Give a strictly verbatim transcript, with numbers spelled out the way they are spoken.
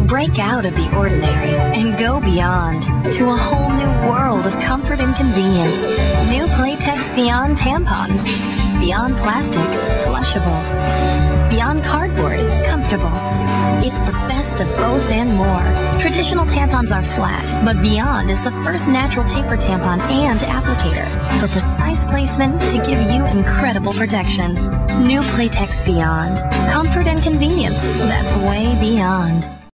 Break out of the ordinary and go beyond to a whole new world of comfort and convenience. New Playtex Beyond Tampons. Beyond plastic, flushable. Beyond cardboard, comfortable. It's the best of both and more. Traditional tampons are flat, but Beyond is the first natural taper tampon and applicator for precise placement to give you incredible protection. New Playtex Beyond. Comfort and convenience, that's way beyond.